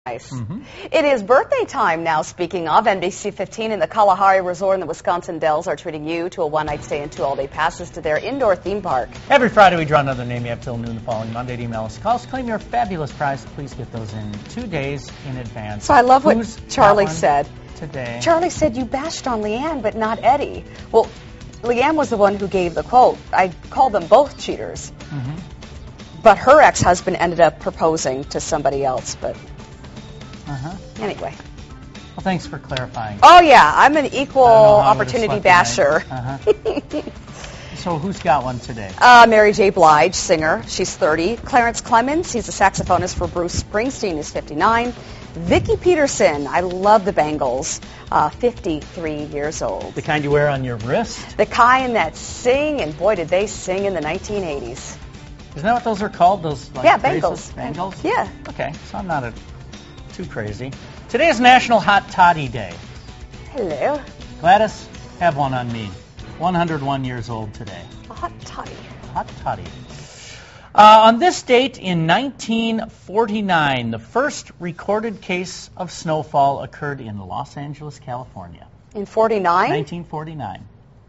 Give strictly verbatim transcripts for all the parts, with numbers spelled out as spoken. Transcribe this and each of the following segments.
Nice. Mm-hmm. It is birthday time now, speaking of. N B C fifteen and the Kalahari Resort in the Wisconsin Dells are treating you to a one-night stay and two all-day passes to their indoor theme park. Every Friday we draw another name. You have till noon the following Monday to email us. Call us, claim your fabulous prize. Please get those in two days in advance. So I love what Who's Charlie got one said. Today. Charlie said you bashed on Leanne, but not Eddie. Well, Leanne was the one who gave the quote. I called them both cheaters. Mm-hmm. But her ex-husband ended up proposing to somebody else, but... Uh-huh. Anyway. Well, thanks for clarifying. Oh, yeah. I'm an equal opportunity slept basher. Uh-huh. So who's got one today? Uh, Mary J. Blige, singer. She's thirty. Clarence Clemens, he's a saxophonist for Bruce Springsteen, is fifty-nine. Vicki Peterson, I love the Bangles, uh, fifty-three years old. The kind you wear on your wrist? The kind that sing, and boy, did they sing in the nineteen eighties. Isn't that what those are called? Those like, Yeah, Bangles. Bangles? Yeah. Okay, so I'm not a, too crazy. Today is National Hot Toddy Day. Hello. Gladys, have one on me. one hundred one years old today. A hot toddy. Hot toddy. Uh, on this date in nineteen forty-nine, the first recorded case of snowfall occurred in Los Angeles, California. In forty-nine? nineteen forty-nine.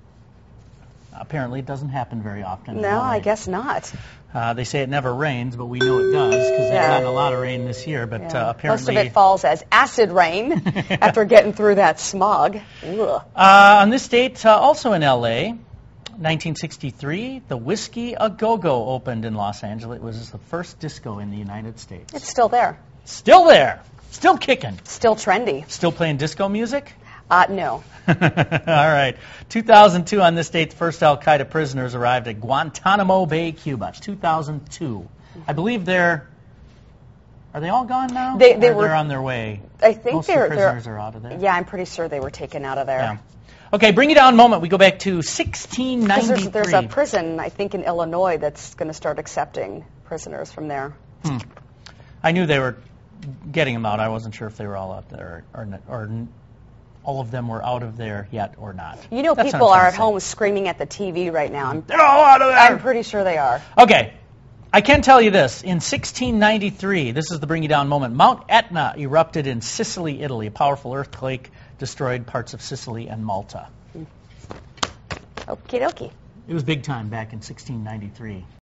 Apparently it doesn't happen very often. No, I guess not. Uh, they say it never rains, but we know it does because they've Yeah. gotten a lot of rain this year. But Yeah. uh, apparently, most of it falls as acid rain after getting through that smog. Ugh. Uh, on this date, uh, also in L A, nineteen sixty-three, the Whiskey A Go-Go opened in Los Angeles. It was the first disco in the United States. It's still there. Still there. Still kicking. Still trendy. Still playing disco music? Uh, no. All right. two thousand two, on this date, the first Al-Qaeda prisoners arrived at Guantanamo Bay, Cuba. It's two thousand two. I believe they're... Are they all gone now? They, they or were... They're on their way. I think Most they're... of the prisoners they're, are out of there. Yeah, I'm pretty sure they were taken out of there. Yeah. Okay, bring you down moment. We go back to sixteen ninety-three. There's, there's a prison, I think, in Illinois that's going to start accepting prisoners from there. Hmm. I knew they were getting them out. I wasn't sure if they were all out there or, or, or all of them were out of there yet or not. You know, That's people what I'm are trying at to say. home screaming at the T V right now. I'm, They're all out of there. I'm pretty sure they are. Okay. I can tell you this. In sixteen ninety-three, this is the bring you down moment, Mount Etna erupted in Sicily, Italy. A powerful earthquake destroyed parts of Sicily and Malta. Okie dokie. It was big time back in sixteen ninety-three.